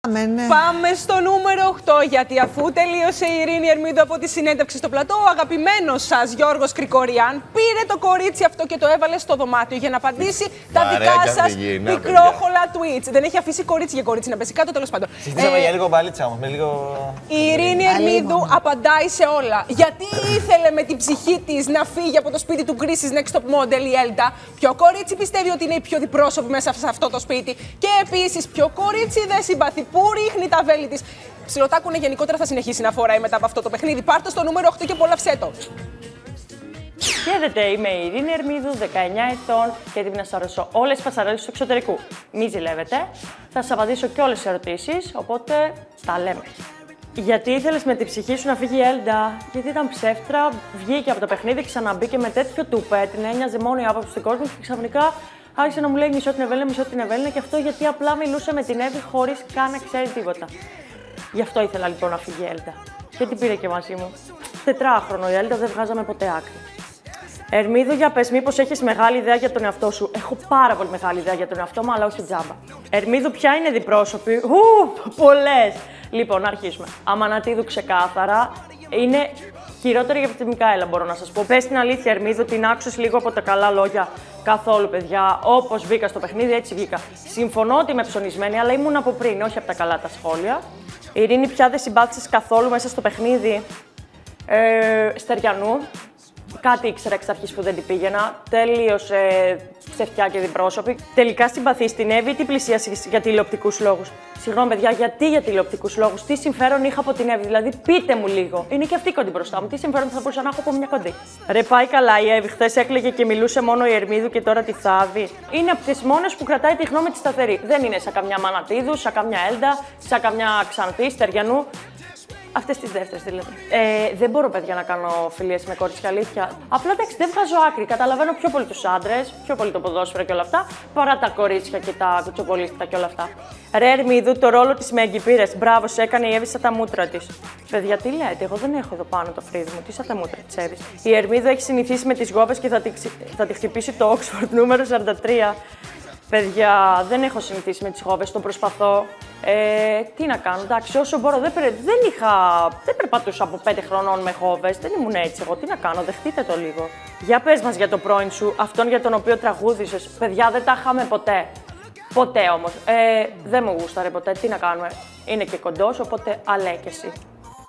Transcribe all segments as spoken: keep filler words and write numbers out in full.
Ναι. Πάμε στο νούμερο οκτώ, γιατί αφού τελείωσε η Ειρήνη Ερμίδου από τη συνέντευξη στο πλατό, ο αγαπημένος σας Γιώργος Κρικοριάν πήρε το κορίτσι αυτό και το έβαλε στο δωμάτιο για να απαντήσει τα δικά σας πικρόχολα tweets. Δεν έχει αφήσει κορίτσι για κορίτσι να πέσει κάτω, τέλος πάντων. Συζητήσαμε ε, για λίγο μπαλίτσα όμως, με λίγο... Η Ειρήνη Ερμίδου απαντάει σε όλα. Γιατί ήθελε με την ψυχή της να φύγει από το σπίτι του Greece's Next Top Model η Έλτα, ποιο κορίτσι πιστεύει ότι είναι η πιο διπρόσωπη μέσα σε αυτό το σπίτι και επίσης ποιο κορίτσι δεν συμπαθεί. Πού ρίχνει τα βέλη της. Ψιλοτάκουνε γενικότερα θα συνεχίσει να φοράει μετά από αυτό το παιχνίδι. Πάρτε στο νούμερο οκτώ και απολαύσέ το. Χαίρετε, είμαι η Ειρήνη Ερμίδου, δεκαεννιά ετών και έτοιμη να σας αρέσω όλες τις πατσαρέλες του εξωτερικού. Μη ζηλεύετε, θα σας απαντήσω και όλες τις ερωτήσεις, οπότε τα λέμε. Γιατί ήθελες με την ψυχή σου να φύγει η Έλντα? Γιατί ήταν ψεύτρα, βγήκε από το παιχνίδι, ξαναμπήκε με τέτοιο τούπε, την ένοιαζε μόνο η άποψη του κόσμου και ξαφνικά άρχισε να μου λέει μισό την Εβέλινα, μισό την Εβέλινα και αυτό γιατί απλά μιλούσε με την Εύη χωρίς καν να ξέρει τίποτα. Γι' αυτό ήθελα λοιπόν να φύγει η Έλντα. Και την πήρε και μαζί μου. Τετράχρονο η Έλντα, δεν βγάζαμε ποτέ άκρη. Ερμίδου, για πες, μήπως έχεις μεγάλη ιδέα για τον εαυτό σου? Έχω πάρα πολύ μεγάλη ιδέα για τον εαυτό μου, αλλά όχι τζάμπα. Ερμίδου, ποια είναι διπρόσωπη? Ου, πολλές! Λοιπόν, να αρχίσουμε. Αμανατίδου ξεκάθαρα. Είναι χειρότερη για τη Μικαέλα, μπορώ να σας πω. Πες την αλήθεια, Ερμίδου, την άκουσες λίγο από τα καλά λόγια? Καθόλου, παιδιά. Όπως βγήκα στο παιχνίδι, έτσι βγήκα. Συμφωνώ ότι είμαι ψωνισμένη, αλλά ήμουν από πριν, όχι από τα καλά τα σχόλια. Ειρήνη, πια δεν συμπάθησες καθόλου μέσα στο παιχνίδι? Ε, Στεριανού. Κάτι ήξερα εξ αρχής που δεν την πήγαινα. Τέλειος ε, ψευτιά και διπρόσωπη. Τελικά συμπαθείς την Εύη ή την πλησίασες για τηλεοπτικούς λόγους? Συγγνώμη, παιδιά, γιατί για τηλεοπτικούς λόγους? Τι συμφέρον είχα από την Εύη? Δηλαδή, πείτε μου λίγο. Είναι και αυτή κοντή μπροστά μου. Τι συμφέρον θα μπορούσα να έχω από μια κοντή? Ρε, πάει καλά η Εύη. Χθες έκλαιγε και μιλούσε μόνο η Ερμίδου και τώρα τη θάβει. Είναι από τις μόνες που κρατάει τη γνώμη της σταθερή. Δεν είναι σαν καμιά Μανατίδου, σαν καμιά Έλντα, σαν καμιά Ξανθή, Στεριανού. Αυτές τις δεύτερες δηλαδή. Ε, δεν μπορώ, παιδιά, να κάνω φιλίες με κορίτσια, αλήθεια. Απλά εντάξει, δεν βγάζω άκρη. Καταλαβαίνω πιο πολύ τους άντρες, πιο πολύ το ποδόσφαιρο και όλα αυτά, παρά τα κορίτσια και τα κουτσοπολίστα και όλα αυτά. Ρε Ερμίδου, το ρόλο της με εγκυπήρες. Μπράβο, σε έκανε η Εύη σαν τα μούτρα της. Παιδιά, τι λέτε, εγώ δεν έχω εδώ πάνω το φρύδι μου. Τι σαν τα μούτρα της Εύης? Η Ερμίδου έχει συνηθίσει με τις γόβες και θα τη, θα τη χτυπήσει το Oxford νούμερο σαράντα τρία. Παιδιά, δεν έχω συνηθίσει με τις γόβες, το προσπαθώ. Ε, τι να κάνω, εντάξει, όσο μπορώ. Δεν, δεν είχα. Δεν περπατούσα από πέντε χρονών με γόβες, δεν ήμουν έτσι εγώ. Τι να κάνω, δεχτείτε το λίγο. Για πες μας για το πρώην σου, αυτόν για τον οποίο τραγούδησες. Παιδιά, δεν τα είχαμε ποτέ. Ποτέ όμως. Ε, δεν μου γούσταρε ποτέ, τι να κάνουμε. Είναι και κοντός, οπότε αλέ και εσύ.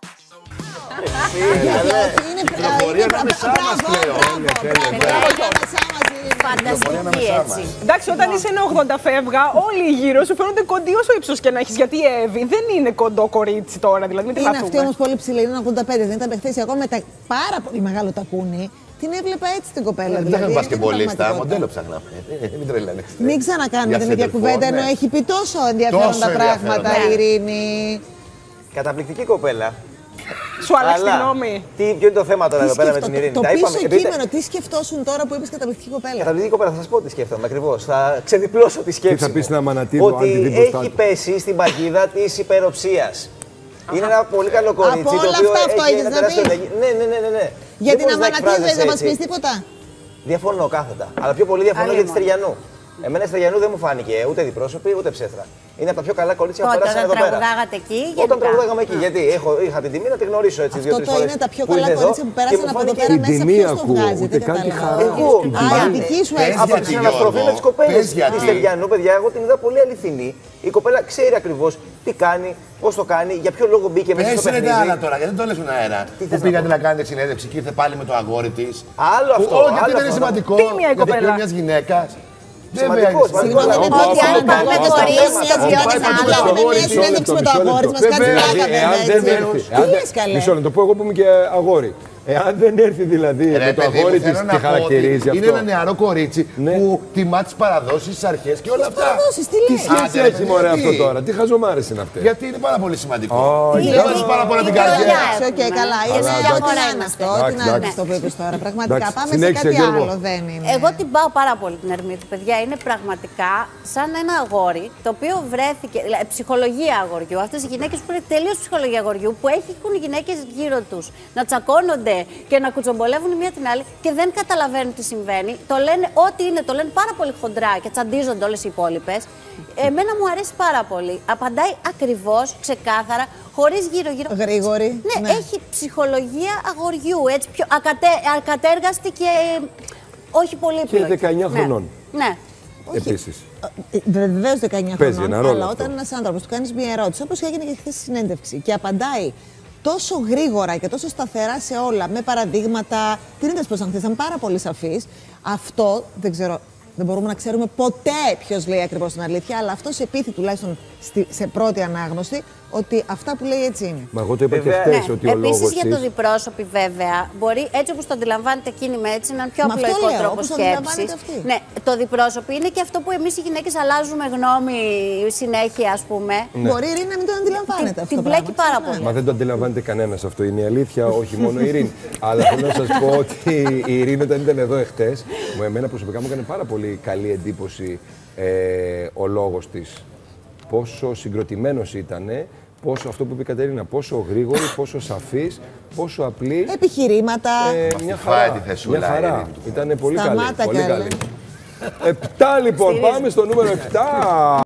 Είναι πληροφορία ανάμεσά μας πλέον. Φανταστική έτσι. Εντάξει, όταν είσαι ένα ογδόντα φεύγα, όλοι γύρω σου φαίνονται κοντοί όσο ύψος και να έχεις. Γιατί η Εύη δεν είναι κοντό κορίτσι τώρα, δηλαδή. Μην είναι αυτή όμως πολύ ψηλή, είναι ογδόντα πέντε, δεν ήταν παιχτές. Εγώ με τα πάρα πολύ μεγάλο τακούνι την έβλεπα έτσι την κοπέλα. Δεν είχαμε μπασκετμπολίστα, μοντέλο ψάχναμε. Μην τρελαίνεστε. Μην ξανακάνουμε την ίδια κουβέντα, ενώ έχει πει τόσο ενδιαφέροντα πράγματα η Ειρήνη. Καταπληκτική κοπέλα. Σου άλλαξε τη γνώμη? Τι, ποιο είναι το θέμα τώρα εδώ πέρα με την Ειρήνη? Το πίσω κείμενο, τι σκεφτόσουν τώρα που είπες καταπληκτική κοπέλα? Καταπληκτική κοπέλα, θα σας πω τι σκέφτομαι ακριβώς. Θα ξεδιπλώσω τη σκέψη. Τι θα πεις στην Αμανατίδου, ότι έχει πέσει στην παγίδα της υπεροψίας. Είναι ένα πολύ καλό κορίτσι. Από όλα αυτά αυτό έχεις να πεις? Ναι, ναι, ναι, ναι. Για την Αμανατίδου δεν θα μας πεις τίποτα? Διαφωνώ κάθετα. Αλλά πιο πολύ διαφωνώ για τη Στεριανού. Εμένα η Στεριανού δεν μου φάνηκε ούτε διπρόσωπη ούτε ψεύτρα. Είναι από τα πιο καλά κορίτσια που πέρασαν εδώ πέρα. Όταν τραγουδάγατε εκεί, γιατί. Όταν τραγουδάγαμε εκεί, γιατί έχω, είχα την τιμή να τη γνωρίσω έτσι δύο-τρεις φορές. Αυτό είναι τα πιο καλά κορίτσια που πέρασαν από εδώ πέρα μέσα. Ποιος το βγάζει, δεν κατάλαβα. Εγώ, η δική σου έτσι. Από την αναστροφή με τις κοπέλες της Στεριανού, παιδιά, εγώ την είδα πολύ αληθινή. Η κοπέλα ξέρει ακριβώς τι κάνει, πώς το κάνει, για ποιο λόγο μπήκε μέσα στο παιχνίδι. Πες ρε άλλα τώρα, γιατί δεν το λες στον αέρα. Που πήγατε να κάνετε συνέντευξη και ήρθε πάλι με το αγόρι της. Άλλο αυτό. Όχι, γιατί δεν είναι σημαντικό. Τίμια η κοπέλα. Γιατί μιας γυναίκας. Σημαντικό, σημαντικό. Συγγνώμη, ότι αν πάμε κορίτσια, διότι θα κάνουμε μια συνέντευξη με το αγόρι μας, κάτσε να κάνουμε έτσι. Μισό να το πω εγώ που είμαι και αγόρι. Εάν δεν έρθει δηλαδή Ρε, με το παιδί, αγόρι θέλω της να τη πω χαρακτηρίζει ότι αυτό. είναι ένα νεαρό κορίτσι Ναι. που τιμά τις παραδόσεις, τις αρχές και όλα αυτά. Παραδόσεις, τι Τι λέει? σχέση Άντε, έχει ρε, μωρέ γιατί? αυτό τώρα, τι χαζομάρες είναι αυτές. Γιατί είναι πάρα πολύ σημαντικό. Όχι. Δεν βάζεις πάρα πολλά την καρδιά. Οκ, καλά. Είναι ό,τι να είναι αυτό. Ό,τι να είναι αυτό που είπες τώρα. Πραγματικά πάμε σε κάτι άλλο. Δεν είναι. Εγώ την πάω πάρα πολύ την Ερμίδου, παιδιά. Είναι πραγματικά σαν ένα αγόρι το οποίο βρέθηκε. Δηλαδή, ψυχολογία αγοριού. Αυτές οι γυναίκες που είναι τελείως ψυχολογία αγοριού, που έχουν οι γυναίκες γύρω τους να τσακώνονται και να κουτσομπολεύουν η μία την άλλη και δεν καταλαβαίνουν τι συμβαίνει. Το λένε ό,τι είναι, το λένε πάρα πολύ χοντρά και τσαντίζονται όλες οι υπόλοιπες. Εμένα μου αρέσει πάρα πολύ. Απαντάει ακριβώς, ξεκάθαρα, χωρίς γύρω-γύρω. Γρήγορη. Ναι, Ναι, έχει ψυχολογία αγοριού. Έτσι, πιο ακατε, ακατέργαστη και όχι πολύ Και επιλογή. δεκαεννιά χρονών. Ναι. ναι. Επίσης. Βεβαίω δεκαεννιά Παίζει χρονών. ένα ρόλο Αλλά αυτό. όταν ένα άνθρωπο του κάνει μια ερώτηση, όπως έγινε και χθε στη συνέντευξη, και απαντάει τόσο γρήγορα και τόσο σταθερά σε όλα, με παραδείγματα. Την είδε πως ήταν πάρα πολύ σαφής. Αυτό δεν ξέρω. Δεν μπορούμε να ξέρουμε ποτέ ποιος λέει ακριβώς την αλήθεια, αλλά αυτό σε πείθει τουλάχιστον στη, σε πρώτη ανάγνωση ότι αυτά που λέει έτσι είναι. Μα εγώ το είπα και Βέβαια, χτες Ναι. ότι ο λόγος Επίσης της... για το διπρόσωπη, βέβαια, μπορεί έτσι όπως το αντιλαμβάνεται εκείνη με έτσι, να είναι πιο Μα αυτό απλοϊκό λέω, τρόπο όπως το σκέψης. αντιλαμβάνεται αυτή. Ναι, το διπρόσωπη είναι και αυτό που εμείς οι γυναίκες αλλάζουμε γνώμη συνέχεια, ας πούμε. Ναι. Μπορεί η Ειρήνη να μην το αντιλαμβάνεται Την- αυτό. την το μπλέκει πράγμα, πάρα ξέρεις, πολύ. Μα δεν το αντιλαμβάνεται κανένας αυτό. Είναι η αλήθεια, όχι μόνο η Ειρήνη. Αλλά θέλω να σας πω ότι η Ειρήνη όταν ήταν εδώ εχθές, μου εμένα προσωπικά μου έκανε πάρα πολύ καλή εντύπωση ε, ο λόγος της. Πόσο συγκροτημένος ήτανε, πόσο αυτό που είπε η Κατερίνα, πόσο γρήγορη, πόσο σαφής, πόσο απλή. Επιχειρήματα. Ε, μια Φάει χαρά. τη θεσούλα, Μια χαρά. Ειρήνη. Ήτανε πολύ καλή. Σταμάτα, Πολύ καλέ. καλή. Επτά λοιπόν, πάμε στο νούμερο επτά.